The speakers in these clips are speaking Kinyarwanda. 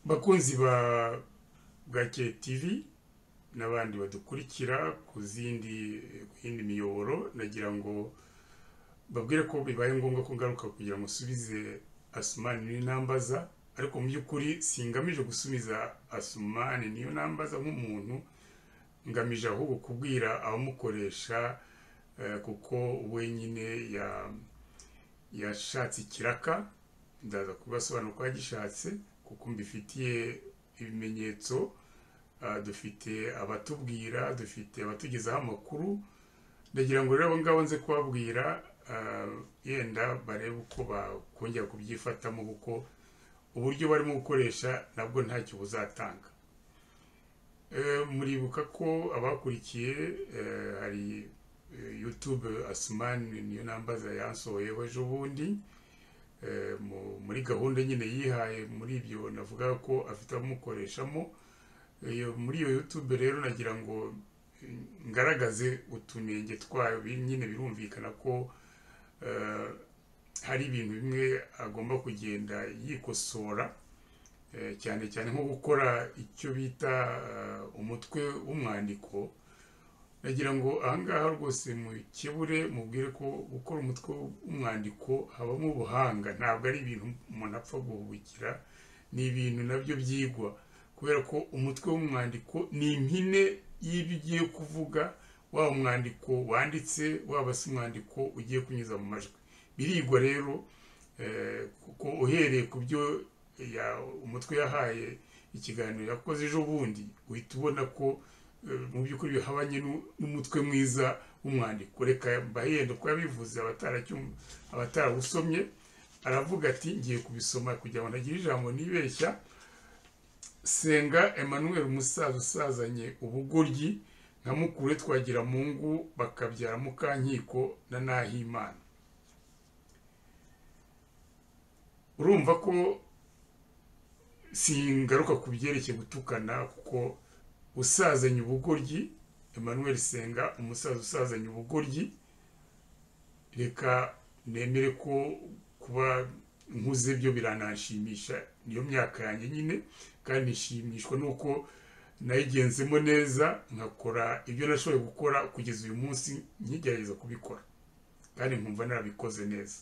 bakunzi ba Bwakeye TV n'abandi badukurikira ku yindi miyoboro, nagira ngo babwire ko bibaye ngombwa ko ngaruka kugira ngo subize Asumani niyo nambaza, ariko mu by'ukuri singamije gusubiza Asumani niyo nambaza nk'umuntu, ngamije ahubwo kubwira abamukoresha kuko wenyine yashatse ikiraka. Ndaza kubasobanura ko yagishatse kuko mbifitiye ibimenyetso. Dufite abatubwira, dufite abatugezaho amakuru. Ndagira ngo rero ngabo nze kubabwira yenda barebe uko bakongera kubyifatamo, kuko uburyo barimo gukoresha nabwo ntacyo buzatanga. Muribuka ko abakurikiye hari YouTube Asumani niyo nambaza yansohoyeho ejo bundi, muri gahunda nyine yihaye. Muri ibyo navuga ko afite abamukoreshamo. Muri iyo YouTube rero nagira ngo ngaragaze utunenge twayo. Nyine birumvikana ko hari ibintu bimwe agomba kugenda yikosora, cyane cyane nko gukora icyo bita umutwe w'umwandiko. nagira ngo ahangaha rwose mukebure mubwire ko gukora umutwe w'umwandiko habamo ubuhanga, ntabwo ari ibintu umuntu apfa guhubukira, ni ibintu nabyo byigwa, kubera ko umutwe w'umwandiko ni impine y'ibyo ugiye kuvuga, waba umwandiko wanditse waba se umwandiko ugiye kunyuza mu majwi. Birigwa rero kuko uhereye ku byo umutwe yahaye ikiganiro yakoze ejo bundi, uhita ubona ko mu by'ukuri bihabanye n'umutwe mwiza w'umwandiko. Reka mbahenda ko yabivuze abatarawusomye. Aravuga ati, ngiye kubisoma kugira ngo ntagire ijambo nibeshya. Senga Emmanuel, umusaza usazanye ubugoryi, nka mukuru Twagiramungu bakabyara Mukankiko na Nahimana. Urumva ko singaruka ku byerekeye gutukana, kuko usazanye ubugoryi, Emmanuel Senga umusaza usazanye ubugoryi, reka nemere ko kuba nkuze byo biranashimisha, niyo myaka yanjye nyine, kandi nishimishwa nuko nayigenzemo neza, nkakora ibyo nashoboye gukora kugeza uyu munsi, nkigerageza kubikora kandi nkumva narabikoze neza.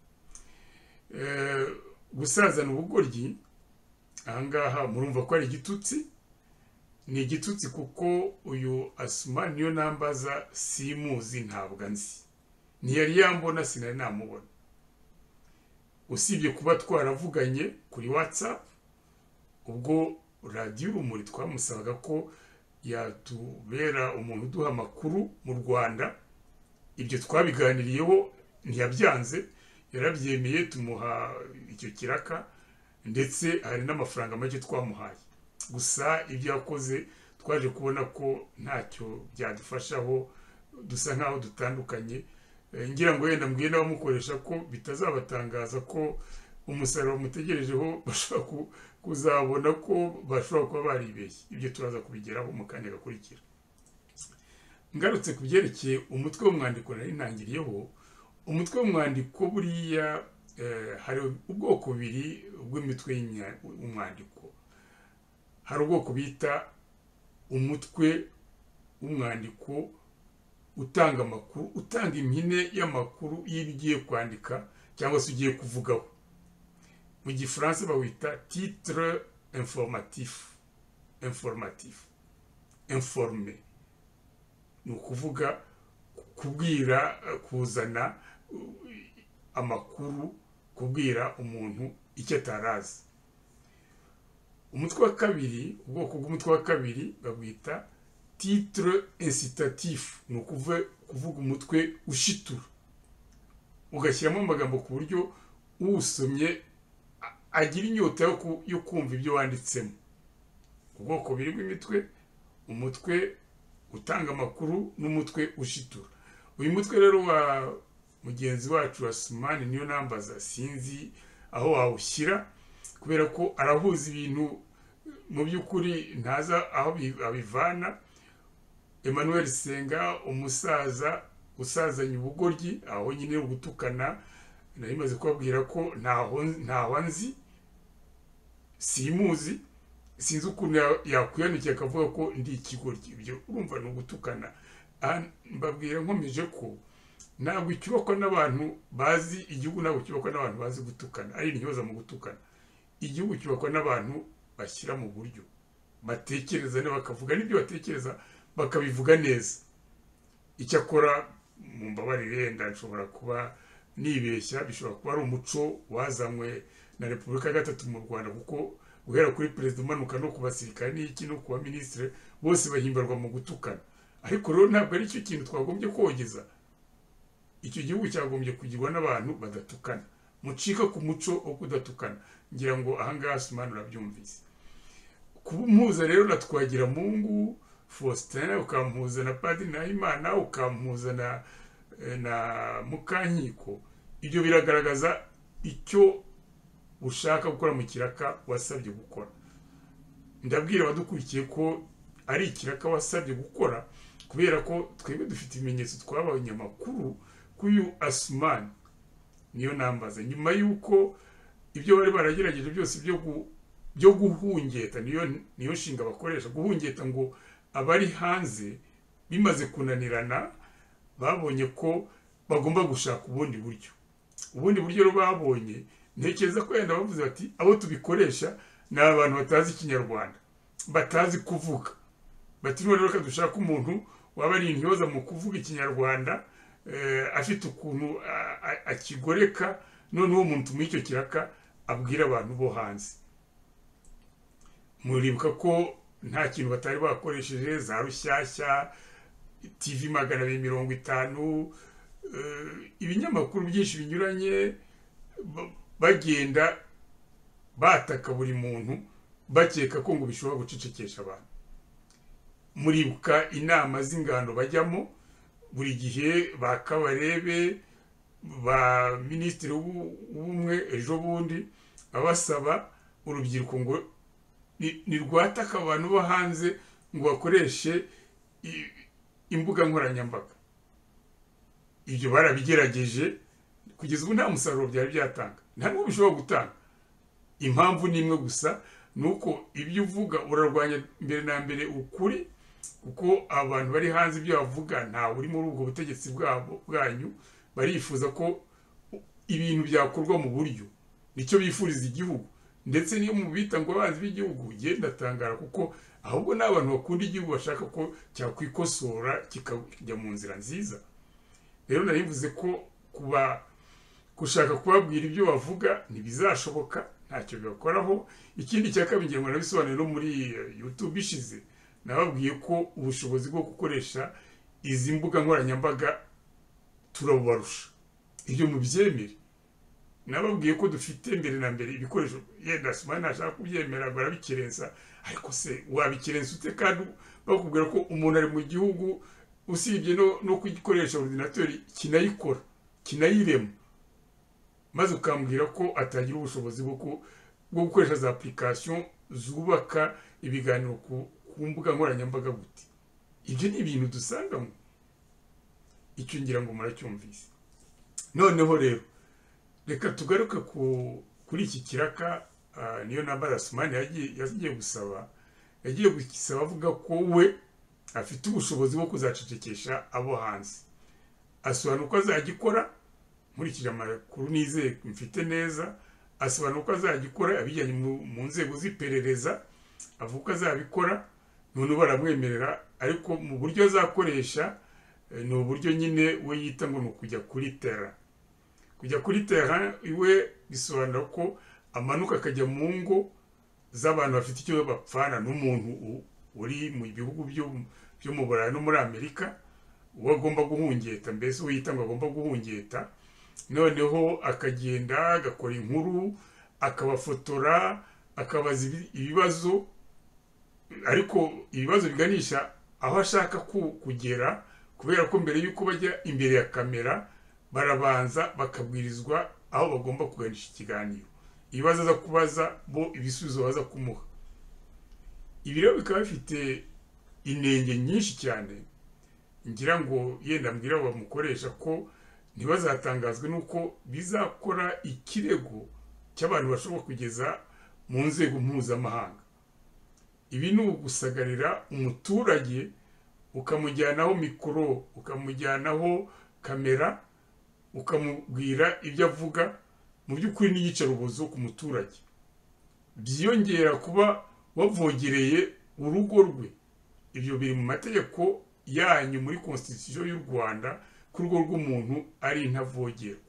Gusazana ubugoryi ahangaha murumva ko ari igitutsi. Ni igitutsi kuko uyu Asumani niyo nambaza simuzi, ntabwo nzi, ntiyari yambona, sinari namubona, usibye kuba twaravuganye kuri WhatsApp ubwo radiyo Urumuri twamusabaga ko yatubera umuntu uduha amakuru mu Rwanda. Ibyo twabiganiriyeho, ntiyabyanze, yarabyemeye, tumuha icyo kiraka, ndetse hari n'amafaranga make twamuhaye. Gusa ibyo yakoze twaje kubona ko ntacyo byadufashaho, dusa nkaho dutandukanye. Ngira ngo yenda mbwiye n'abamukoresha ko bitazabatangaza ko umusaruro mutegerejeho bashobora kuzabona ko bashobora kuba baribeshye. Ibyo turaza kubigeraho mu kanya gakurikira. Ngarutse ku byerekeye umutwe w'umwandiko nari ntangiriyeho. Umutwe w'umwandiko buriya hari ubwoko bubiri bw'imitwe y'umwandiko. Hari ubwoko bita umutwe w'umwandiko utanga amakuru, utanga impine y'amakuru y'ibyo ugiye kwandika cyangwa se ugiye kuvugaho. Mu gifaransa bawita titre informatif, informe, ni ukuvuga kubwira, kuzana amakuru, kubwira umuntu icyo atarazi. Umutwe wa kabiri, ubwoko bw'umutwe wa kabiri babwita titre incitatif, ni ukuvuga umutwe ushitura, ugashyiramo amagambo ku buryo uwusomye agira inyota yo kumva ibyo wanditsemo. Ubwoko bubiri bw'imitwe, umutwe utanga amakuru n'umutwe ushitura. Uyu mutwe rero wa mugenzi wacu Asumani niyo nambaza sinzi aho wawushyira, kubera ko arahuza ibintu mu by'ukuri ntaza aho abivana. Emmanuel Senga umusaza usazanye ubugoryi, aho nyine ugutukana, nari maze kubabwira ko ntaho nzi, simuzi, sinzi ukuntu yakwiyanukiye akavuga ko ndi ikigoryi. Ibyo urumva ni ugutukana. Mbabwira nkomeje ko ntabwo icyubakwa n'abantu bazi, igihugu ntabwo cyubakwa n'abantu bazi gutukana, ari intyoza mu gutukana. Igihugu cyubakwa n'abantu bashyira mu buryo, batekereza neza, bakavuga n'ibyo batekereza bakabivuga neza. Icyakora mu mbabarire yenda nshobora kuba nibeshya, bishobora kuba ari umuco wazanywe na Repubulika ya gatatu mu Rwanda, kuko guhera kuri perezida umanuka no ku basirikare n'iki no ku baminisitiri bose bahimbarwa mu gutukana. Ariko rero ntabwo ari cyo kintu twagombye kogeza. Icyo gihugu cyagombye kugirwa n'abantu badatukana. Mucika ku muco wo kudatukana. Ngira ngo ahangaha Asumani urabyumvise. Kumpuza rero na Twagiramungu Faustin, ukampuza na Padiri Nahimana, ukampuza na Mukankiko, ibyo biragaragaza icyo ushaka gukora mu kiraka wasabye gukora. Ndabwira abadukurikiye ko ari ikiraka wasabye gukora, kubera ko twebwe dufite ibimenyetso twabonye amakuru k'uyu Asumani. Niyo nambaza, nyuma y'uko ibyo bari baragerageje byose byo guhungeta, niyo nshinga bakoresha, guhungeta ngo abari hanze, bimaze kunanirana, babonye ko bagomba gushaka ubundi buryo rero babonye. Ntekereza ko yenda bavuze bati abo tubikoresha ni abantu batazi Ikinyarwanda, batazi kuvuga. Bati rero reka dushaka umuntu waba ari intyoza mu kuvuga Ikinyarwanda, afite ukuntu akigoreka, noneho umuntu muri icyo kiraka abwira abantu bo hanze. Muribuka ko nta kintu batari bakoresheje, za Rushyashya, TV 250, ibinyamakuru byinshi binyuranye, bagenda bataka buri muntu bakeka ko ngo bishobora gucecekesha abantu. Muribuka inama z'ingando bajyamo buri gihe, ba Kabarebe, ba minisitiri w'ubumwe ejo bundi abasaba urubyiruko ngo nirwataka abantu bo hanze ngo bakoreshe imbuga nkoranyambaga. Ibyo barabigerageje, kugeza ubu nta musaruro byari byatanga, nta n'uwo bishobora gutanga. Impamvu ni imwe gusa, ni uko ibyo uvuga urarwanya mbere na mbere ukuri, kuko abantu bari hanze ibyo bavuga ntawe uri muri ubwo butegetsi bwanyu. Barifuza ko ibintu byakorwa mu buryo, nicyo bifuriza igihugu. Ndetse niyo mu bita ngo abanzi b'igihugu, genda tangara, kuko ahubwo n'abantu bakunda igihugu bashaka ko cyakwikosora kikajya mu nzira nziza. Rero narivuze ko gushaka kubabwira ibyo bavuga ntibizashoboka, ntacyo bibakoraho. Ikindi cya kabiri ngira ngo nabisobanure no muri YouTube ishize, nababwiye ko ubushobozi bwo gukoresha izi mbuga nkoranyambaga turabubarusha. Ibyo mubyemere. Nababwiye ko dufite mbere na mbere ibikoresho, yenda Asumani ntashaka kubyemera, barabikerensa. Ariko se wabikerensa ute kandi bakubwira ko umuntu ari mu gihugu usibye no kugikoresha ordinateur kinayikora, kinayirema, maze ukambwira ko atagira ubushobozi bwo gukoresha za application zubaka ibiganiro ku mbuga nkoranyambaga gute? Ibyo ni ibintu dusangamo. Icyo ngira ngo muracyumvise. Noneho rero reka tugaruke kuri iki kiraka. Niyo namba Asumani yagiye gusaba, avuga ko we afite ubushobozi bwo kuzacecekesha abo hanze. Asobanura uko azagikora, nkurikije amakuru nizeye mfite neza. Asobanura uko azagikora abijyanye mu nzego z'iperereza, avuga ko azabikora, none baramwemerera. Ariko mu buryo azakoresha ni uburyo nyine we yita ngo ni ukujya kuri terrain. Kujya kuri terrain iwe bisobanura ko amanuka akajya mu ngo z'abantu bafite icyo bapfana n'umuntu uri mu bihugu byo mu Burayi no muri Amerika, uwo agomba guhungeta, mbese uwo yita ngo agomba guhungeta. Noneho akagenda agakora inkuru, akabafotora, akabaza ibibazo, ariko ibibazo biganisha aho ashaka kugera, kubera ko mbere y'uko bajya imbere ya kamera barabanza bakabwirizwa aho bagomba kuganisha ikiganiro. Ibibazo aza kubaza bo ibisubizo baza kumuha. Ibi rero bikaba bifite inenge nyinshi cyane. Ngira ngo yenda mbwira bamukoresha ko ntibazatangazwe nuko bizakora ikirego cy'abantu bashobora kugeza mu nzego mpuzamahanga. ibi ni ugusagarira umuturage ukamujyanaho mikoro, ukamujyanaho kamera, ukamubwira ibyo avuga, mu by'ukuri n'iyicarubozo ku muturage. Byiyongera kuba wavogereye urugo rwe. Ibyo biri mu mategeko yanyu muri constitution y'u Rwanda, ko urugo rw'umuntu ari intavogerwa.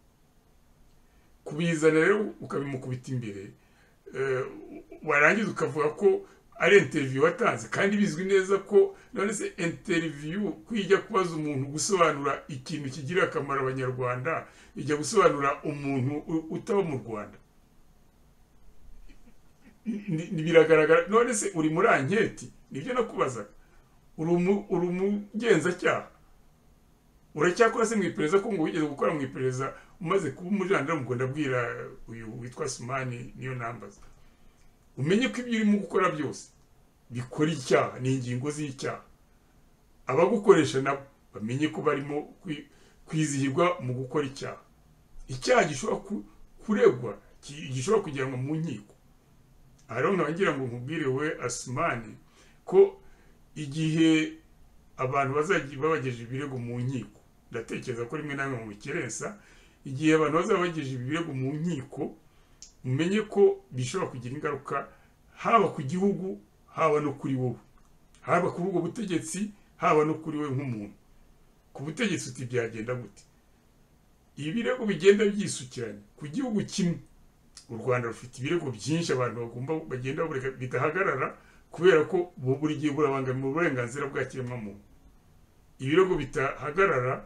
Kubizana rero ukabimukubita imbere, warangiza ukavuga ko ari interview watanze, kandi bizwi neza ko none se interview kwijya kubaza umuntu gusobanura ikintu kigira akamaro abanyarwanda, ijya gusobanura umuntu utaba mu Rwanda. Biragaragara. None se uri muri anketi, nibyo nakubazaga, uri umugenzacyaha, uracyakora se mu iperereza ko ngo wigeze gukora mu iperereza umaze kuba umujandarume? Ngo ndabwira uyu witwa Asumani niyo nambaza, umenye ko ibyo urimo gukora byose bikora icyaha, ni ingingo z'icyaha. Abagukoresha nabo bamenye ko barimo kwizihirwa mu gukora icyaha. Icyaha gishobora kuregwa, gishobora kujyanwa mu nkiko. Rero ngira ngo nkubwire we Asumani ko igihe abantu bazajya babageje ibirego mu nkiko, ndatekereza ko rimwe na rimwe mu Kerensa, igihe abantu bazabageje ibirego mu nkiko, umenye ko bishobora kugira ingaruka haba ku gihugu, haba no kuri wowe, haba kuri ubwo butegetsi, haba no kuri we nk'umuntu. Ku butegetsi uti byagenda gute? Ibirego bigenda byisukiranye ku gihugu kimwe. U Rwanda rufite ibirego byinshi abantu bagenda bureka bidahagarara, kubera ko buri gihe burabangamira uburenganzira bwa kiremwamuntu. Ibirego bitahagarara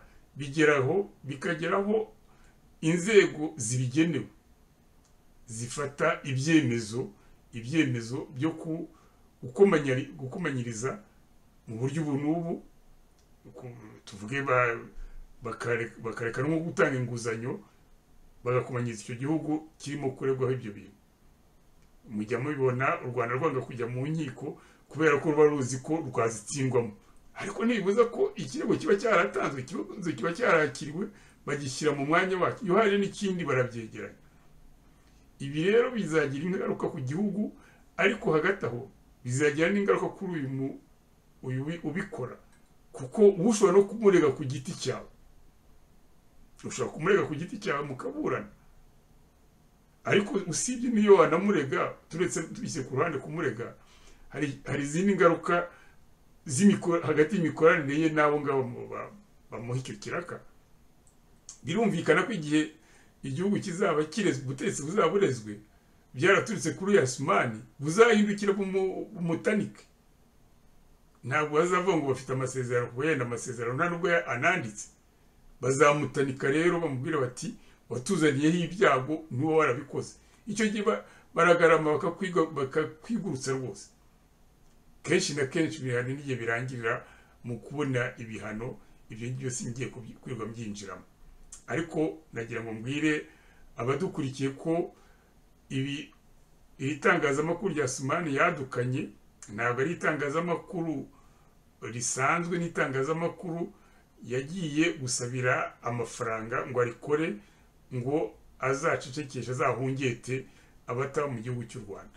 bikageraho inzego zibigenewe zifata ibyemezo byo gukomanyiriza mu buryo ubu n'ubu, tuvuge bakareka no gutanga inguzanyo, bagakomanyiriza icyo gihugu kirimo kuregwaho ibyo bintu. Mujya mubibona u Rwanda rwanga kujya mu nkiko kubera ko ruba ruzi ko rwazitsindwamo, ariko ntibibuza ko ikirego kiba cyaratanzwe, ikibazo kiba cyarakiriwe, bagishyira mu mwanya wacyo. Iyo hari n'ikindi barabyegeranya. Ibi rero bizagira ingaruka ku gihugu, ariko hagati aho bizagira n'ingaruka kuri uyu ubikora, kuko ushobora no kumurega ku giti cyawe. Ushobora kumurega ku giti cyawe mukaburana, ariko usibye niyo wanamurega, turetse tubise ku ruhande kumurega, hari izindi ngaruka hagati y'imikoranire ye n'abo ngabo bamuha icyo kiraka. Birumvikana ko igihe igihugu kizaba kirezwe, ubutegetsi buzaba burezwe, byaraturutse kuri Asumani, buzahindukira bumutanike. Ntabwo bazavuga ngo bafite amasezerano, kuko yenda amasezerano nta nubwo ananditse. Bazamutanika rero bamubwira bati watuzaniyeho ibyago n'uwo warabikoze. Icyo gihe baragarama bakakwigurutsa rwose. Kenshi na kenshi ibihano n'igihe birangirira mu kubona ibihano, ibyo byose ngiye kwirirwa mbyinjiramo. Ariko nagira ngo mbwire abadukurikiye ko iri tangazamakuru rya Asumani yadukanye ntabwo ari itangazamakuru risanzwe, n'itangazamakuru yagiye gusabira amafaranga ngo arikore ngo azacecekesha, azahungete abataba mu gihugu cy'u Rwanda.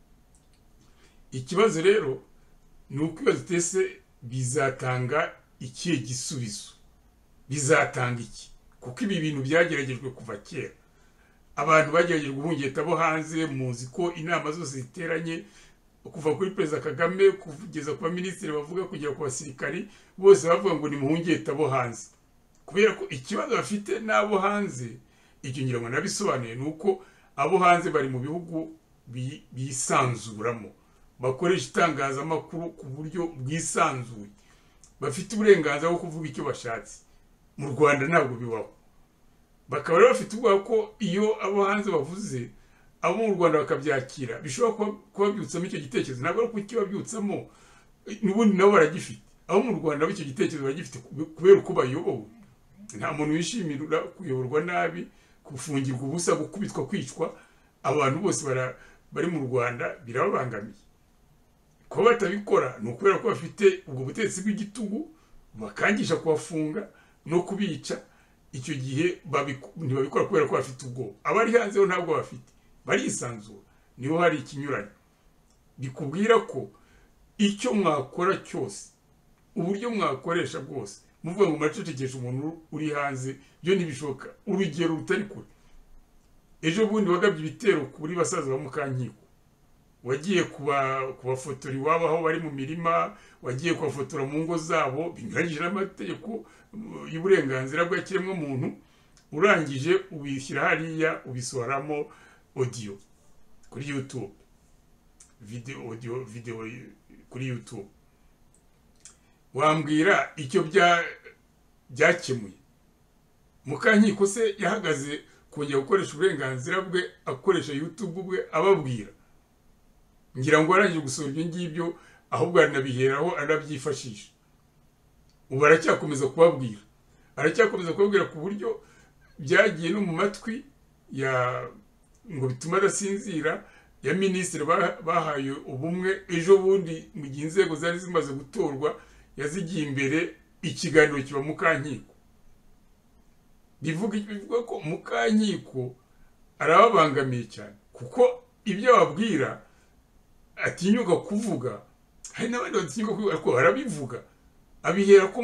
Ikibazo rero ni uko iyo zitese bizatanga ikihe gisubizo, bizatanga iki? Kuko ibi bintu byageragejwe kuva kera. Abantu bagerageje guhungeta abo hanze, muzi ko inama zose ziteranye kuva kuri Perezida Kagame kugeza ku baminisitiri bavuga kugera ku basirikari, bose bavuga ngo ni muhungeta abo hanze, kubera ko ikibazo bafite n'abo hanze. Icyo ngira ngo nabisobanuye, ni uko abo hanze bari mu bihugu bisanzuramo, bakoresha itangazamakuru ku buryo bwisanzuye, bafite uburenganzira bwo kuvuga icyo bashatse. Mu Rwanda ntabwo bibaho. Bakaba rero bafite ubwoba ko iyo abo hanze bavuze, abo mu Rwanda bakabyakira, bishobora kubabyutsamo icyo gitekerezo. Ntabwo ari kukibabyutsamo, n'ubundi nabo baragifite. Abo mu Rwanda icyo gitekerezo baragifite kubera uko bayobowe. Nta muntu wishimira kuyoborwa nabi, gufungirwa ubusa, gukubitwa, kwicwa. Abantu bose bari mu Rwanda birababangamiye. Ko batabikora ni ukubera ko bafite ubwo butegetsi bw'igitugu, bakangisha kubafunga no kubica. Icyo gihe ntibabikora kubera ko bafite ubwoba. Abari hanze ho ntabwo bafite, barisanzura. Niho hari ikinyuranye. bikubwira ko icyo mwakora cyose, uburyo mwakoresha bwose, muvuga ngo muracecekesha umuntu uri hanze, byo ntibishoboka. Urugero rutari kure, ejo bundi wagabye ibitero kuri basaza ba Mukankiko, wagiye kubafotora iwabo aho bari mu mirima, wagiye kubafotora mu ngo zabo binyuranyije n'amategeko y'uburenganzira bw'ikiremwa muntu, urangije ubishyira hariya ubisohoramo audio kuri YouTube, video kuri YouTube. Wambwira icyo byakemuye? Mukankiko se yahagaze kongera gukoresha uburenganzira bwe akoresha YouTube bwe ababwira? Ngira ngo arangije gusohora ibyo ngibyo, ahubwo aranabiheraho anabyifashisha. Ubu aracyakomeza kubabwira, ku buryo byagiye no mu matwi ngo bituma adasinzira ya minisitiri bahaye ubumwe. Ejo bundi mu gihe inzego zari zimaze gutorwa, yazigiye imbere ikiganiro kiba Mukankiko. Bivuga ko Mukankiko arababangamiye cyane, kuko ibyo ababwira atinyuka kuvuga. Hari n'abandi batinyuka kuvuga, ariko arabivuga, abihera ko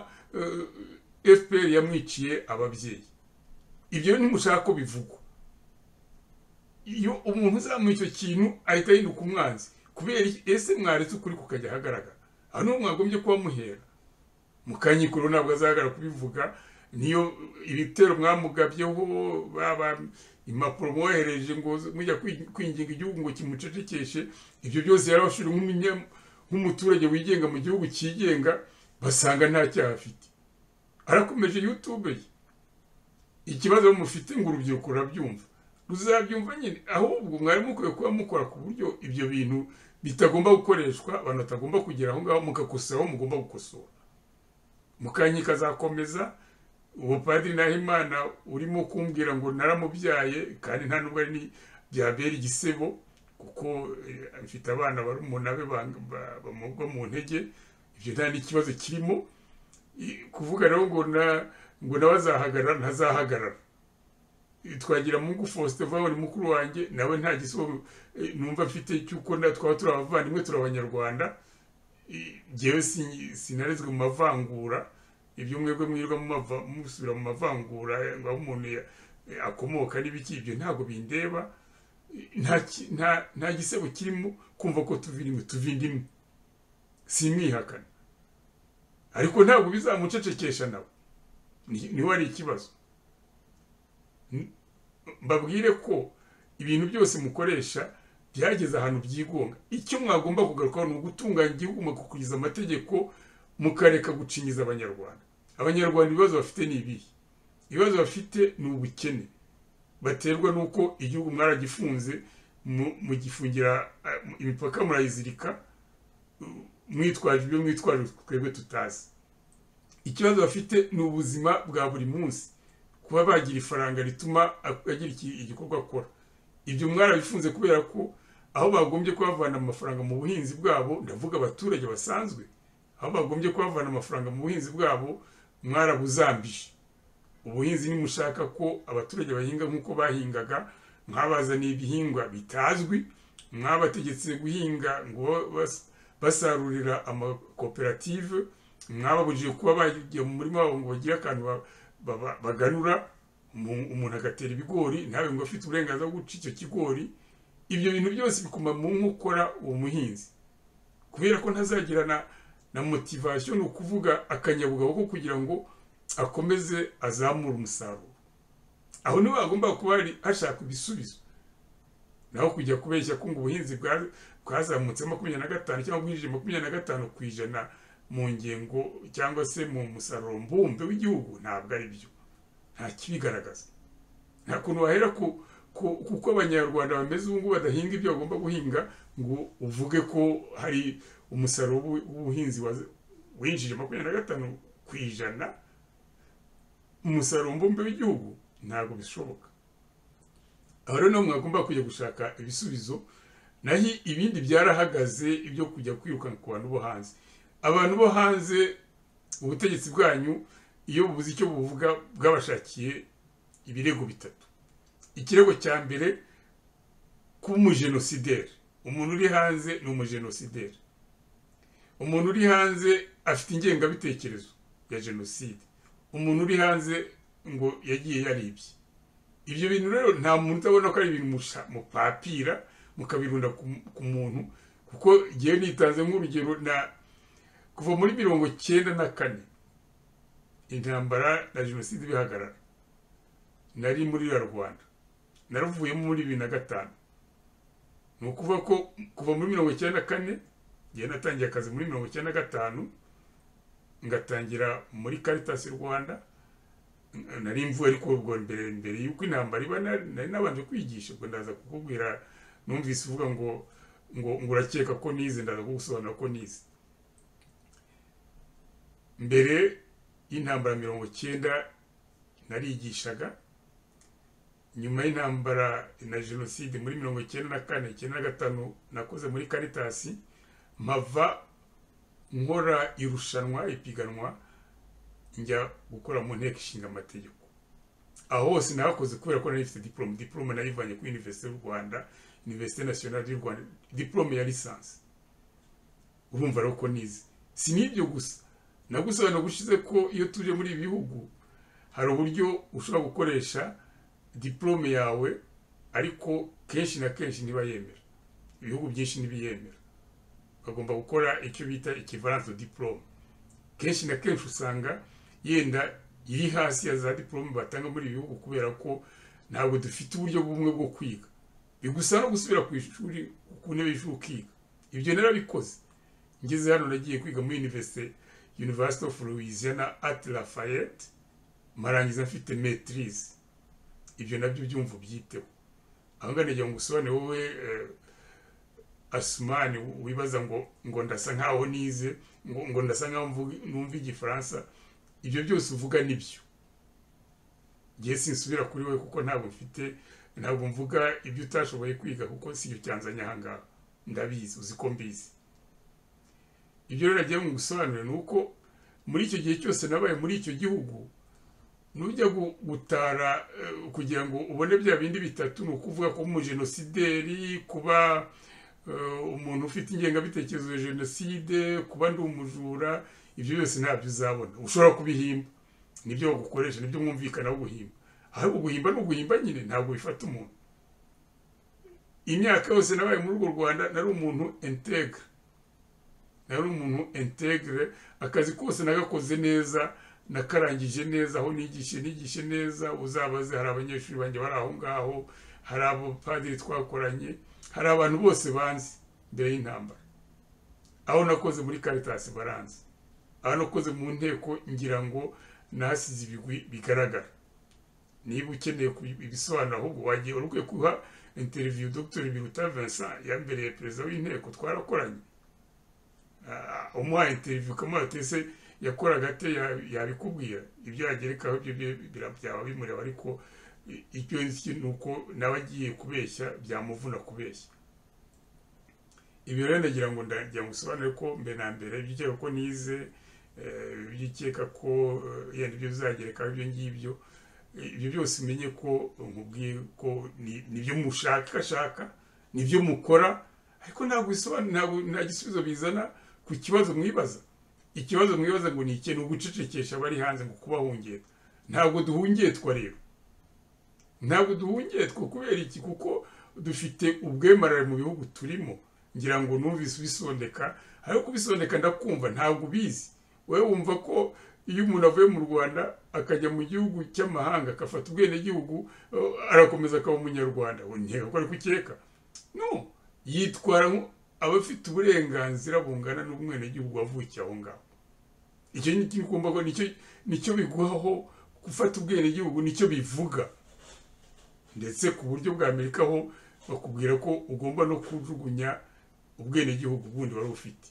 FPR yamwiciye ababyeyi. Ibyo ntimushaka ko bivugwa. Iyo umuntu uzamuye icyo kintu ahita yinduka umwanzi, kubera ese mwaretse ukuri kukajya ahagaragara. Hano mwagombye kuba muhera. Mukankiko ntabwo azahagarara kubivuga. Niyo ibitero mwamugabyeho, baba impapuro mwohereje ngo mujya kwinginga igihugu ngo kimucecekeshe, ibyo byose yarabashuri nk'umuturage wigenga mu gihugu cyigenga, basanga nta cyaha afite. Arakomeje YouTube ye. Ikibazo mufite ngo urubyiruko rurabyumva, ruzabyumva nyine. Ahubwo mwari mukwiye kuba mukora ku buryo ibyo bintu bitagomba gukoreshwa, abantu batagomba kugera aho ngaho, mukakosora aho mugomba gukosora. Mukankiko azakomeza. Ubupadiri Nahimana urimo kumbwira ngo naramubyaye, kandi nta nubwo ari byabera igisebo, kuko afite abana barumuna be bamugwa mu ntege. Ibyo nta n'ikibazo kirimo. Kuvuga rero ngo nawe azahagarara, ntazahagarara. Twagiramungu Faustin ni mukuru wanjye, nawe nta gisebo numva afite cy'uko twaba turi abavandimwe, turi abanyarwanda. Njyewe sinarezwe mu mavangura. Ibyo mwebwe mwirwa musubira mu mavangura ngo umuntu akomoka n'ibiki, ibyo ntabwo bindeba. Nta gisebo kirimo kumva ko tuvindimwe, simwihakana. Ariko ntabwo bizamucecekesha nawe, niho ari ikibazo. Mbabwire ko ibintu byose mukoresha byageze ahantu byigonga. Icyo mwagomba kugarukaho ni ugutunganya igihugu, mukurikiza amategeko, mukareka gucinyiza Abanyarwanda. Abanyarwanda ibibazo bafite ni ibihe? Ibibazo bafite ni ubukene baterwa nuko igihugu mwaragifunze, mugifungira imipaka, murayizirika, mwitwaje ibyo mwitwaje twebwe tutazi. Ikibazo bafite ni ubuzima bwa buri munsi, kuba bagira ifaranga rituma agira igikorwa akora. Ibyo mwarabifunze kubera ko aho bagombye kubavana amafaranga mu buhinzi bwabo, ndavuga abaturage basanzwe, aho bagombye kubavana amafaranga mu buhinzi bwabo mwarabuzambije. Ubuhinzi nimushaka ko abaturage bahinga nk'uko bahingaga, mwabazaniye ibihingwa bitazwi, mwabategetse guhinga ngo basarurira amakoperative, mwababujije kuba bagiye mu murima wabo ngo bagire akantu baganura, umuntu agatera ibigori ntawe ngo afite uburenganzira bwo guca icyo kigori. Ibyo bintu byose bikuma mu nkokora uwo muhinzi, kubera ko ntazagirana na motivation, ni ukuvuga akanyabugabo ko kugira ngo akomeze azamura umusaruro. Aho niho agomba kuba hashaka ibisubizo, naho kujya kubeshya ko ngo ubuhinzi bwazamutse 25 cyangwa bwinjije 25% mu ngengo cyangwa se mu musaruro mbumbe w'igihugu. Ntabwo ari byo, nta kibigaragaza. Nta kuntu wahera kuko Abanyarwanda bameze ubu ngubu badahinga ibyo bagomba guhinga ngo uvuge ko hari umusaruro w'ubuhinzi winjije 25% umusaruro mbumbe w'igihugu. Ntabwo bishoboka. Aho rero mwagomba kujya gushaka ibisubizo, naho ibindi byarahagaze, ibyo kujya kwirukanka ku bantu bo hanze. Abantu bo hanze, ubutegetsi bwanyu iyo bubuze icyo buvuga bwabashakiye ibirego bitatu. Ikirego cya mbere, kuba umujenosideri. umuntu uri hanze ni umujenosideri, umuntu uri hanze afite ingengabitekerezo ya jenoside, umuntu uri hanze ngo yagiye yaribye. Ibyo bintu rero nta muntu utabona ko ari ibintu mupapira mukabirunda ku muntu, kuko giye nitanze nk'urugero na kuva muri 1994 intambara na jenoside bihagarara, nari muri Rwanda, naravuyemo muri 2005. ni ukuvuga ko kuva muri 1994 giye natangiye akazi muri 1995 ngatangira muri Caritas Rwanda. Nari mvuye ariko ubwo mbere yuko intambara iba nari nabanje kwigisha, ubwo ndaza kukubwira numvise uvuga ngo urakeka ko nize, ndaza kugusobanura ko nize. Mbere y'intambara 90 narigishaga, nyuma y'intambara na jenoside muri 1994 95 nakoze muri Caritas, mpava nkora irushanwa ipiganwa njya gukora mu nteko ishinga amategeko. Aho hose nakoze kubera ko nari mfite diplome narivanye ku Université y'u Rwanda, Université Nationale y'u Rwanda, diplome ya licence. Urumva rero ko nize. Si nibyo gusa, nagusobanura gushize ko iyo tuje muri ibihugu hari uburyo ushobora gukoresha diplome yawe, ariko kenshi na kenshi niba yemera. Ibihugu byinshi nibiyemera. Bagomba gukora icyo bita equivalence de diplome. Kenshi na kenshi usanga yenda iri hasi ya za diplome batanga muri ibihugu, kubera ko ntabwo dufite uburyo bumwe bwo kwiga. Bigusaba no gusubira ku ishuri ku ntebe y'ishuri ukiga. Ibyo narabikoze. Ngeze hano nagiye kwiga muri University of Louisiana at Lafayette, marangiza mfite maîtrise. Ibyo nabyo byumva byiteho. Aho nganejya ngo usobanure wowe Asmani wibaza ngo ndasa nkaho nize, ngo ndasa nkaho numva igifaransa. Ibyo byose uvuga nibyo. Ngiye sinsubira kuri wowe kuko ntabwo mvuga ibyo utashoboye kwiga, kuko si cyanzanya hanga ndabizi, uziko mbizi. Ibyo rero nagiye mu gusobanura nuko muri icyo gihe cyose nabaye muri icyo gihugu, nujya gutara kugira ngo ubone bya bindi bitatu, no kuvuga ko umujenosideri, kuba umuntu ufite ingengabitekerezo ya jenoside, kuba ndi umujura, ibyo byose ntabyo uzabona. Ushobora kubihimba, nibyo gukoresha, nibyo mwumvikana guhimba. Ahubwo guhimba no guhimba nyine ntabwo bifata umuntu. Imyaka yose nabaye muri urwo Rwanda nari umuntu integre, akazi kose nagakoze neza, nakarangije neza, aho nigishe neza. Uzabaze hari abanyeshuri banjye bari aho ngaho, hari abo padiri twakoranye, hari abantu bose banzi mbere y'intambara. Aho nakoze muri Caritas baranzi, aho nakoze mu nteko ngira ngo nasize ibigwi bigaragara. Niba ukeneye ibisobanuro ahubwo wagiye urukwiye kuha interview Dr. Biruta Vincent yambereye perezida w'inteko, twarakoranye. Umuha interview kamuhatese yakoraga ate yabikubwira. Ibyo yagerekaho ibyo byaba bimureba, ariko icyo nuko nabagiye kubeshya byamuvuna kubeshya. Ibyo rero ndagira ngo ngusobanure ko mbe na mbere ibyo ko nize, ibyo ko yenda ibyo uzagerekaho ibyo ngibyo, ibyo byose umenye ko nkubwiye ko nibyo mushaka, nibyo mukora, ariko ntabwo nta gisubizo bizana ku kibazo mwibaza. Ikibazo mwibaza ngo ni ikintu gucecekesha bari hanze ngo kubahungeta. Ntabwo duhungetwa rero. Ntabwo duhungetwa kubera iki? Kuko dufite ubwemarare mu bihugu turimo. Ngira ngo numvise ubisondeka, ariko kubisondeka ndakumva ntabwo bizi. Wewe wumva ko iyo umuntu avuye mu Rwanda akajya mu gihugu cy'amahanga akafata ubwene gihugu arakomeza akaba umunyarwanda, nkeka ko ari kukeka. No, yitwara abafite uburenganzira bungana n'umwene gihugu wavukiye aho ngaho. Icyo ni kumva ko nicyo biguhaho gufata ubwene gihugu, nicyo bivuga. Ndetse ku buryo bwa Amerika ho bakubwira ko ugomba no kujugunya ubwene gihugu bundi wari ufite.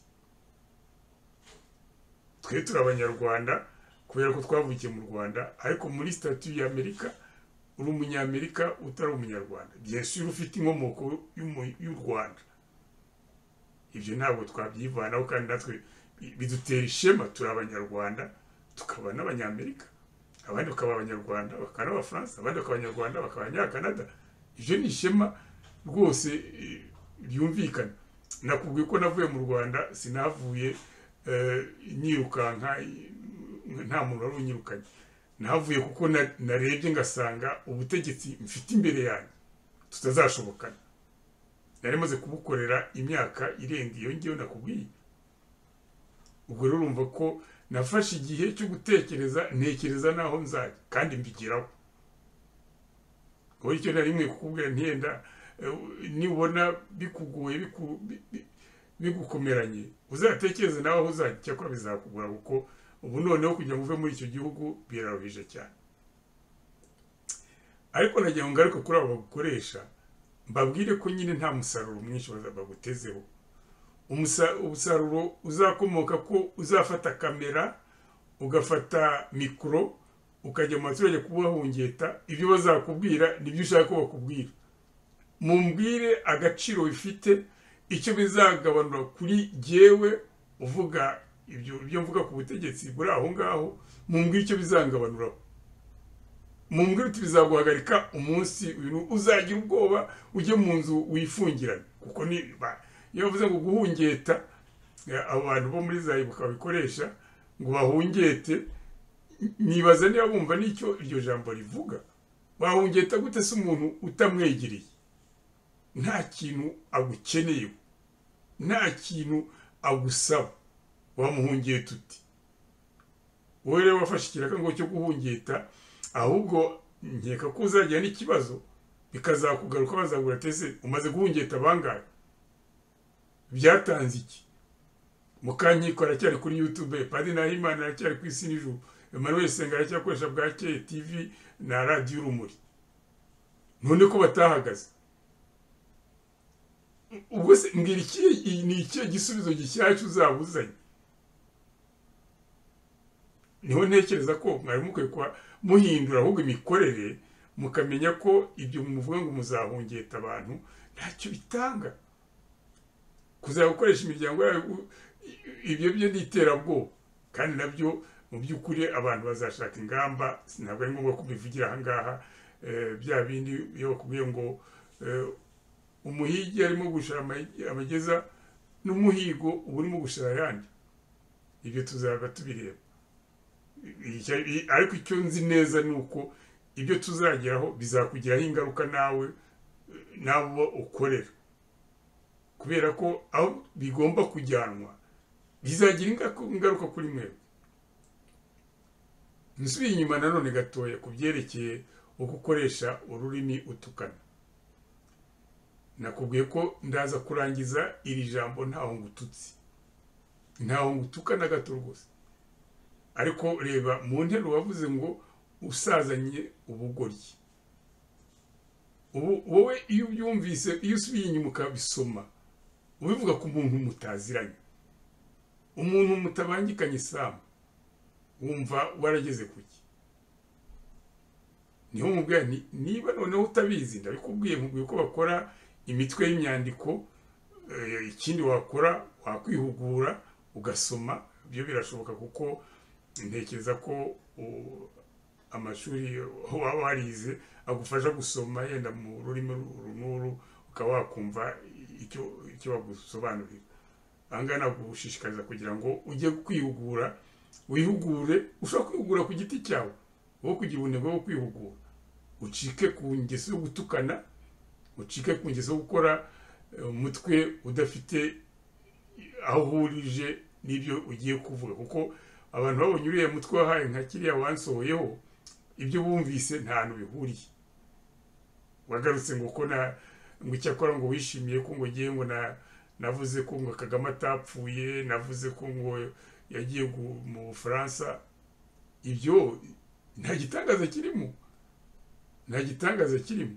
Twe turi abanyarwanda kubera ko twavukiye mu Rwanda, ariko muri statut ya Amerika uri umunyamerika utari umunyarwanda. Bien sûr ufite inkomoko y'u Rwanda. Ibyo ntabwo twabyivanaho, kandi natwe bidutera ishema. Turi abanyarwanda tukaba n'abanyamerika, abandi bakaba abanyarwanda bakaba n'abafaransa, abandi bakaba abanyarwanda bakaba abanyakanada. Ibyo ni ishema rwose byumvikana. Nakubwiye ko navuye mu Rwanda, sinavuye nirukanka nta muntu wari unyirukanye. Navuye kuko narebye ngasanga ubutegetsi mfite imbere yanjye tutazashobokana. Nari maze kubukorera imyaka irenga iyo ngiyo nakubwiye. Ubwo rero urumva ko nafashe igihe cyo gutekereza, ntekereza naho nzajya kandi mbigeraho. Wowe icyo nari mwe kukubwira ntiyenda nibona bikugoye bigukomeranye uzatekereze nawe aho uzajya, cyakora bizakugura kuko ubu noneho kugira ngo uve muri icyo gihugu biraruhije cyane. Ariko nagira ngo ngaruke kuri abo bagukoresha, mbabwire ko nyine nta musaruro mwinshi bagutezeho. Umusaruro uzakomoka ko uzafata kamera, ugafata mikoro, ukajya mu baturage kubahungeta, ibyo bazakubwira nibyo ushaka ko bakubwira. Mumbwire agaciro bifite, icyo bizagabanura kuri jyewe uvuga ibyo mvuga ku butegetsi buri aho ngaho, mumbwire icyo bizangabanuraho. Mumbwire uti bizaguhagarika umunsi uyu uzagira ubwoba ujye mu nzu wifungirane, kuko iyo bavuze ngo guhungeta, abantu bo muri za Ibuka babikoresha ngo bahungete, nibaza niba bumva n'icyo iryo jambo rivuga. Wahungeta gute se umuntu utamwegereye? Nta kintu agukeneye, nta kintu agusaba, wamuhungeta uti? Wowe rero wafashe ikiraka ngo cyo guhungeta, ahubwo nkeka ko uzagira n'ikibazo bikazakugaruka, bazagura tese umaze guhungeta bangahe, byatanze iki? Mukankiko aracyari kuri YouTube, Padiri Nahimana aracyari ku Isi n'Ijuru, Emmanuel Senga aracyakoresha Bwakeye TV na Radio Urumuri. None ko batahagaze? Ubwo se mbwira iki gisubizo gishyashya uzabuzanye? Niho ntekereza ko mwari mukwiye kwa muhindura ahubwo imikorere, mukamenya ko ibyo muvuga ngo muzahungeta abantu ntacyo bitanga. Kuzagukoresha imiryango yawe ibyo byo n'iterabwoba, kandi nabyo mu by'ukuri abantu bazashaka ingamba. Ntabwo ari ngombwa kubivugira aha ngaha. Bya bindi iyo bakubwiye ngo umuhigi arimo gushara amageza n'umuhigo uba urimo gushara ayandi, ibyo tuzaba tubireba. Ariko icyo nzi neza ni uko ibyo tuzageraho bizakugiraho ingaruka nawe ukorera, kubera ko aho bigomba kujyanwa bizagira ingaruka kuri mwebwe. Nsubiye inyuma nanone gatoya ku byerekeye uko ukoresha ururimi utukana. Nakubwiye ko ndaza kurangiza iri jambo ntaho ngututse, ntaho ngutuka na gato rwose. Ariko reba mu nteruro wavuze ngo usazanye ubugoryi. Wowe iyo ubyumvise, iyo usubiye inyuma ukabisoma, ubivuga ku muntu mutaziranye, umuntu mutabangikanye isamu, wumva warageze kuki? Niho mubwira niba noneho utabizi, ndabikubwiye, mubwiye ko bakora imitwe y'imyandiko. Ikindi wakora wakwihugura ugasoma, byo birashoboka kuko ntekereza ko amashuri waba warize agufasha gusoma yenda mu rurimi runuru, ukaba wakumva icyo bagusobanurira. Angana gushishikariza kugira ngo ujye kwihugura, wihugure. Ushobora kwihugura ku giti cyawe, wowe kugira ubunebwe bwo kwihugura, ucike ku ngeso yo gutukana, ucike ku ngeso yo gukora umutwe udafite aho uhurije n'ibyo ugiye kuvuga, kuko abantu babonye uriya mutwe wahaye nka kiriya wansohoyeho, ibyo bumvise nta hantu bihuriye. Wagarutse ngo ngo icyakora ngo wishimiye ko ngo ugiye ngo navuze ko ngo Kagame atapfuye, navuze ko ngo yagiye mu Bufaransa. Ibyo nta gitangaza kirimo, nta gitangaza kirimo.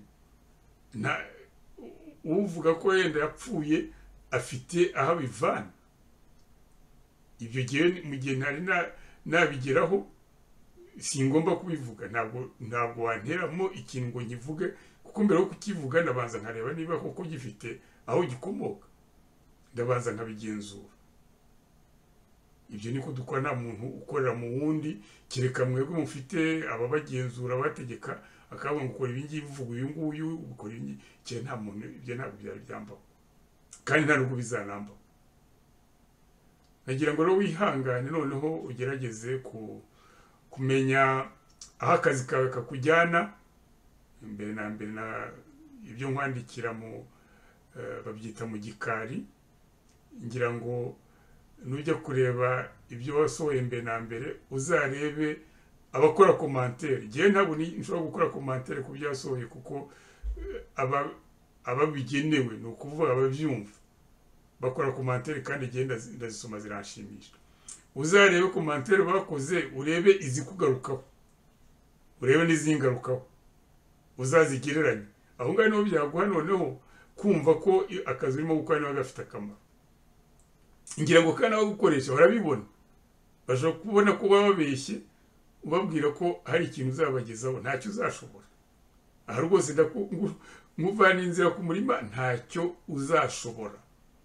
Uvuga ko yenda yapfuye afite aho abivana. Ibyo gihe mu gihe ntari nabigeraho singomba kubivuga. Ntabwo wanteramo ikintu ngo nkivuge, kuko mbere yo kukivuga ndabanza nkareba niba koko gifite aho gikomoka, ndabanza nkabigenzura. Ibyo niko dukora, nta muntu ukorera mu wundi, kereka mwebwe mufite ababagenzura bategeka, akavuga ngo ukora ibi ngibi, uvuga uyu nguyu ukora ibi, nta muntu, ibyo ntabwo byari byambaho. kandi nta nubwo bizanamba. Nagira ngo rero wihangane noneho ugerageze kumenya aho akazi kawe kakujyana. Mbere na ibyo nkwandikira mu babyita mu gikari, ngira ngo nujya kureba ibyo wasohoye mbere na mbere uzarebe abakora commentaire. Giye ntabwo nshobora gukora commentaire ku byo wasohoye kuko ababigenewe ni ukuvuga ababyumva bakora commentaire kandi genda ndazisoma ziranshimisha. Uzarebe commentaire bakoze urebe izikugarukaho, urebe n'izingarukaho, uzazigereranya. Aho ngaho niho byaguha noneho kumva ko akazi urimo gukora niba gafite akamaro. Ngira ngo kandi aho gukoresha barabibona, bashobora kubona ko bababeshye ubabwira ko hari ikintu uzabagezaho ntacyo uzashobora. Aha rwose nkuvana inzira ku murima ntacyo uzashobora.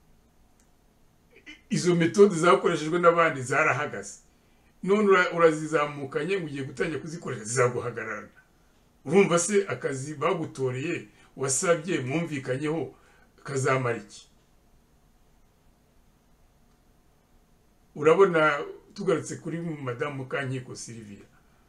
Izo metode zakoreshejwe n'abandi zarahagaze, none urazizamukanye ugiye gutangira kuzikoresha zizaguhagararana. Urumva se akazi bagutoreye wasabye mwumvikanyeho kazamara iki? Urabona tugarutse kuri Madame Mukankiko Sylvia,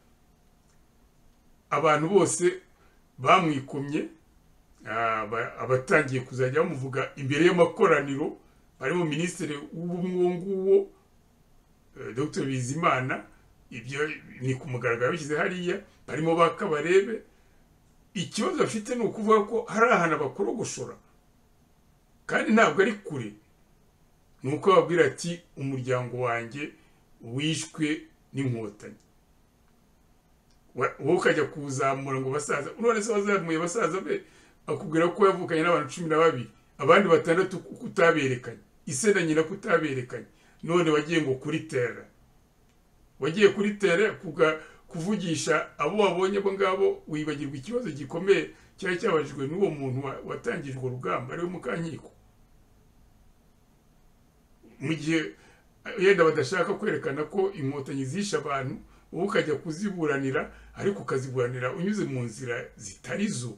abantu bose bamwikomye, abatangiye kuzajya bamuvuga imbere y'amakoraniro, barimo Minisitiri w'ubumwe Dr Bizimana. Ibyo ni ku mugaragaro bishyize hariya, barimo Bakabarebe. Ikibazo bafite ni ukuvuga ko hari ahantu bakorogoshora kandi ntabwo ari kure. Nuko babwira ati umuryango wanjye wishwe n'inkotanyi, wowe ukajya kuzamura ngo basaza. None se wazamuye basaza be akubwira ko yavukanye n'abantu 12, abandi 6 kutaberekanye, ise na nyina kutaberekanye. None wagiye ngo kuri terre, wagiye kuri terre kuvugisha abo wabonye bo ngabo, wibagirwa ikibazo gikomeye cyari cyabajijwe n'uwo muntu watangije urwo rugamba ariwe Mukankiko. Mu gihe yenda badashaka kwerekana ko inkotanyi zisha abantu, wowe ukajya kuziburanira, ariko ukaziburanira unyuze mu nzira zitari zo,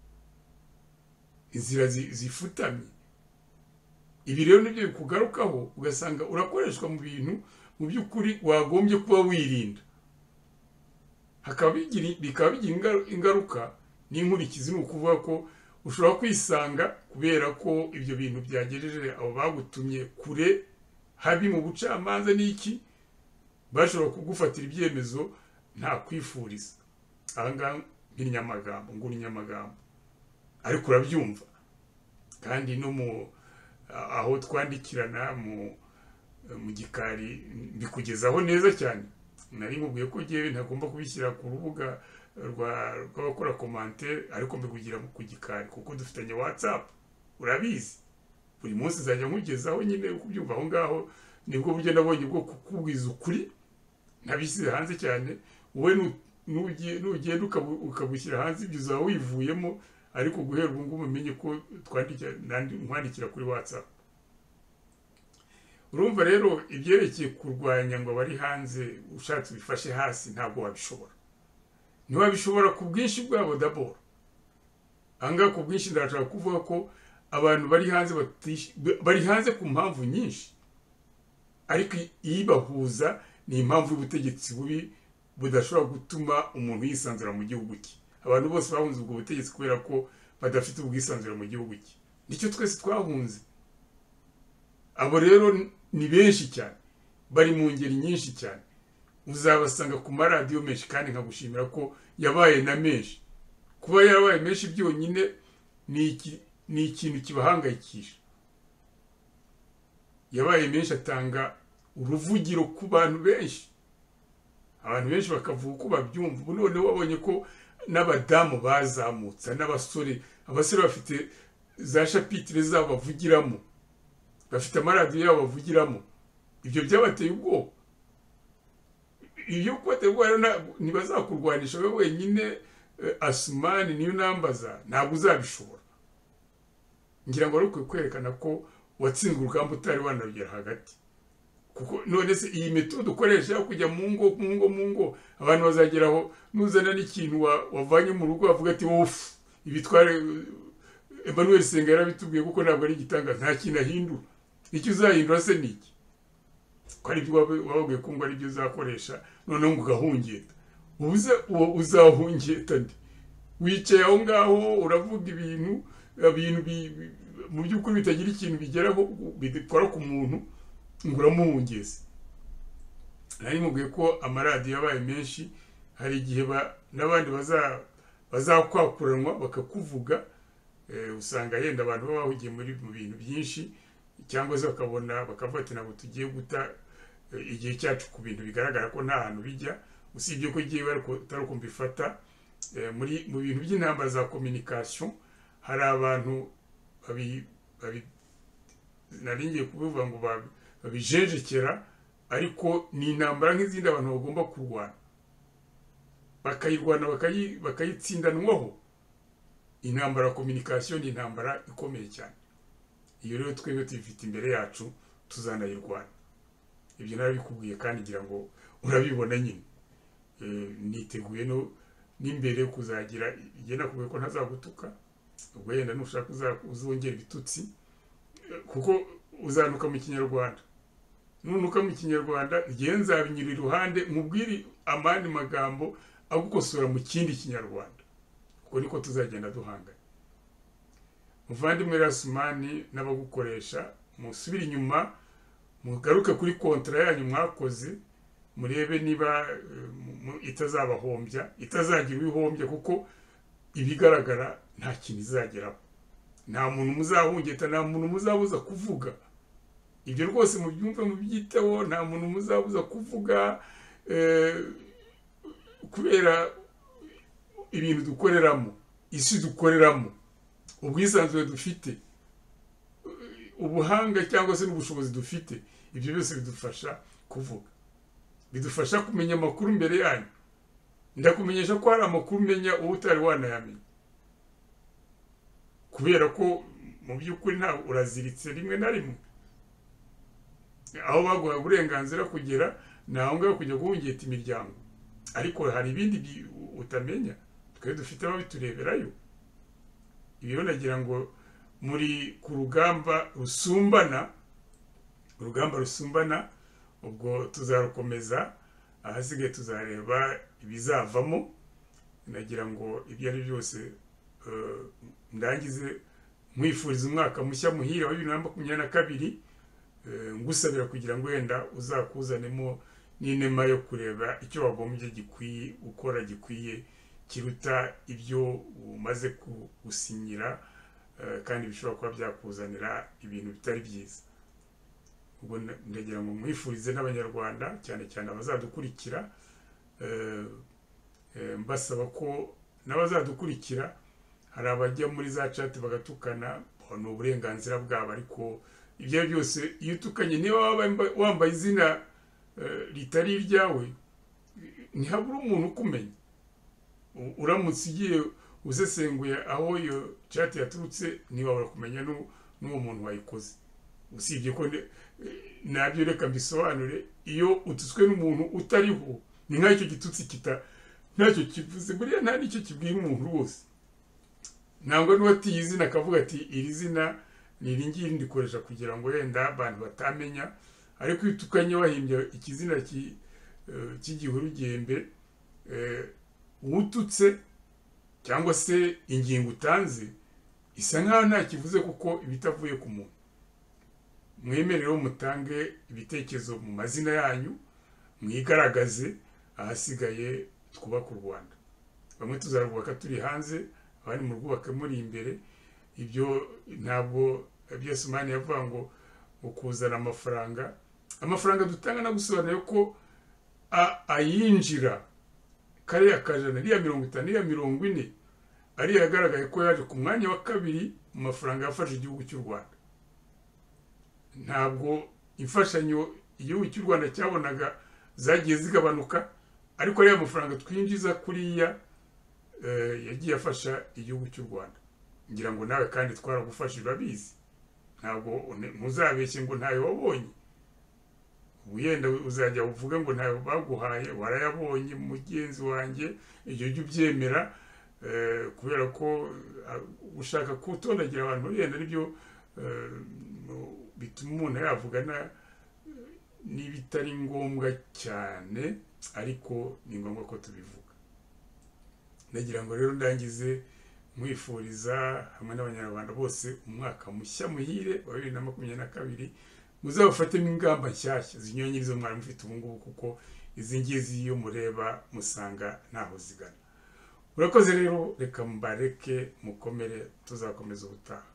inzira zifutamye. Ibi rero nibyo bikugarukaho, ugasanga urakoreshwa mu bintu mu by'ukuri wagombye kuba wirinda. Bikaba bigira ingaruka n'inkurikizi. Ni ukuvuga ko ushobora kwisanga kubera ko ibyo bintu byagejeje abo bagutumye kure habi mu bucamanza n'iki, bashobora kugufatira ibyemezo nta kwifuriza. Aha ngaha nk'inyamagambo, ngura inyamagambo, ariko urabyumva. Kandi no aho twandikirana mu gikari mbikugezaho neza cyane. Nari nkubwiye ko ngewe ntagomba kubishyira ku rubuga rw'abakora commentaire, ariko mbikugira ku gikari kuko dufitanye WhatsApp, urabizi. Buri munsi nzajya nkugezaho nyine kubyumva. Aho ngaho nibwo buryo nabonye bwo kukubwiza ukuri, ntabisize hanze cyane. Wowe nugenda ukabushyira hanze ibyo uzaba wivuyemo, ariko guhera ubu ngubu umenye ko nkwandikira kuri WhatsApp. Urumva rero ibyerekeye kurwanya ngo bari hanze ushatse bifashe hasi ntabwo wabishobora. Ntiwabishobora ku bwinshi bwabo d'abord. Anga ku bwinshi ndashaka kuvuga ko abantu bari hanze ku mpamvu nyinshi, ariko ibahuza ni impamvu y'ubutegetsi bubi budashobora gutuma umuntu yisanzura mu gihugu cye. Abantu bose bahunze ubwo butegetsi kubera ko badafite ubwisanzure mu gihugu cye. Nicyo twese twahunze. Abo rero ni benshi cyane, bari mu ngeri nyinshi cyane. Uzabasanga ku maradiyo menshi, kandi nkagushimira ko yabaye na menshi. Kuba yabaye menshi byonyine ni ikintu kibahangayikisha. Yabaye menshi, atanga uruvugiro ku bantu benshi. Abantu benshi bakavuga uko babyumva. Ubu none wabonye ko n'abadamu bazamutse, n'abasore. Abasore bafite za chapitre zabo bavugiramo, bafite amaradiyo yabo bavugiramo. Ibyo byabateye ubwoba. Iyo kubateye ubwoba ntibazakurwanisha wowe wenyine. Asumani niyo nambaza, ntabwo uzabishobora. Ngira ngo ariko kwerekana ko watsinzwe urugamba utari wanarugera hagati. Kuko none se iyi metode ukoresha yo kujya mu ngo abantu bazageraho nuzana n'ikintu wavanye mu rugo bavuga ati wowe ibitware Emmanuel Senga yarabitubwiye kuko ntabwo ari igitanga nta kintu ahindura. Icyo uzahindura se niki? Ko ari byo wababwiye ko ngo ari byo uzakoresha noneho ngo ugahungeta. Uzahungeta ndi wicaye aho ngaho uravuga ibintu mu by'ukuri bitagira ikintu bigeraho bikora ku muntu ngo uramuhungeze. Nari mubwiye ko amaradiyo yabaye menshi, hari igihe n'abandi bazakwakuranwa bakakuvuga, usanga yenda abantu baba bahugiye mu bintu byinshi, cyangwa se bakabona bakavuga ati ntabwo tugiye guta igihe cyacu ku bintu bigaragara ko nta hantu bijya, usibye ko igihe utari uko mbifata. Mu bintu by'intambara za communication hari abantu naringiye kubivuga ngo babijenjekera, ariko ni intambara nk'izindi abantu bagomba kurwana, bakayirwana bakayitsindanwaho. Intambara ya communication ni intambara ikomeye cyane. Iyo rero twebwe tuyifite imbere yacu tuzanayirwana. Ibyo narabikubwiye kandi ngira ngo urabibona nyine. Niteguye n'imbere kuzagira igenda kubwe ko ntazagutuka, ubwo yenda nushaka uzongera ibitutsi, kuko uzanuka mu Kinyarwanda. Nunuka mu Kinyarwanda nzabinyura iruhande mubwiri amandi magambo agukosora mu kindi Kinyarwanda. Kuko niko tuzagenda duhangana. Muvandimwe Rasumani n'abagukoresha, musubire inyuma mugaruke kuri kontra yanyu mwakoze, murebe niba itazabahombya, itazagira ubihombya, kuko ibigaragara nta kintu izageraho. Nta muntu muzahungeta, nta muntu muzabuza kuvuga. Ibyo rwose mubyumve mubyiteho, nta muntu muzabuza kuvuga, kubera ibintu dukoreramo, isi dukoreramo, ubwisanzure dufite, ubuhanga cyangwa se n'ubushobozi dufite, ibyo byose bidufasha kuvuga, bidufasha kumenya amakuru mbere yanyu. Ndakumenyesha ko hari amakuru umenya uwo utari wanayamenya, kubera ko mu by'ukuri ntabwo uraziritse rimwe na rimwe. Aho baguha uburenganzira kugera naho ngaho kujya guhungeta imiryango, ariko hari ibindi utamenya, twe dufite ababitureberayo. Ibyo nagira ngo muri ku rugamba rusumbana, ubwo tuzarukomeza, ahasigaye tuzareba ibizavamo. Nagira ngo ibyo ari byose ndangize mwifuriza umwaka mushya muhire wa 2022, ngusabira kugira ngo wenda uzakuzanemo n'inema yo kureba icyo wagombye gukora gikwiye kiruta ibyo umaze gusinyira, kandi bishobora kuba byakuzanira ibintu bitari byiza. Ubwo ndagira ngo mwifurize n'abanyarwanda cyane cyane abazadukurikira, mbasaba ko n'abazadukurikira hari abajya muri za chat bagatukana, ni uburenganzira bwabo, ariko ibyo byose iyo utukanye niba wambaye izina ritari iryawe ntihabura umuntu ukumenya. Uramutse ugiye usesenguye aho iyo chat yaturutse ntiwabura kumenya n'uwo muntu wayikoze. Usibye ko nabyo reka mbisobanure, iyo ututswe n'umuntu utariho ni nk'icyo gitutsi ntacyo kivuze, buriya nta n'icyo kibwira umuntu wose. Ntabwo n'uwatiye izina akavuga ati iri zina ni iri ngiri ndikoresha kugira ngo wenda abantu batamenya, ariko iyo utukanye wahimbye ikizina cy'igihurugembe, ututse cyangwa se ingingo utanze isa nkaho nta kivuze, kuko ibitavuye ku muntu. Mwemerereho mutange ibitekerezo mu mazina yanyu, mwigaragaze, ahasigaye twubaka u Rwanda. Bamwe tuzarwubaka turi hanze, abandi mu rwubaka muri imbere. Ibyo ntabwo Rasumani yavuga ngo ukuzana amafaranga dutanga, no gusobanura ko ayinjira kariya kajana, iriya 50, iriya 40, ariya yagaragaye ko yaje ku mwanya wa kabiri mu mafaranga yafashe igihugu cy'u Rwanda. Ntabwo imfashanyo igihugu cy'u Rwanda cyabonaga zagiye zigabanuka, ariko ariya mafaranga twinjiza kuriya yagiye afasha igihugu cy'u Rwanda. Ngira ngo nawe kandi twaragufashije urabizi, ntabwo muzabeshye ngo ntayo wabonye. Uyenda uzajya uvuga ngo ntayo baguhaye, warayabonye mugenzi wanjye, ibyo jya ubyemera. kubera ko ushaka kutondagira abantu bagenda aribyo bituma umuntu yavugana n'ibitari ngombwa cyane, ariko ni ngombwa ko tubivuga. Ndagira ngo rero ndangize mwifuriza hamwe n'abanyarwanda bose umwaka mushya muhire wa 2022, muzawufatemo ingamba nshyashya zinyuranye n'izo mwari mufite ubu ngubu, kuko izi ngizi iyo mureba musanga ntaho zigana. Urakoze rero, reka mbareke mukomere, tuzakomeza ubutaha.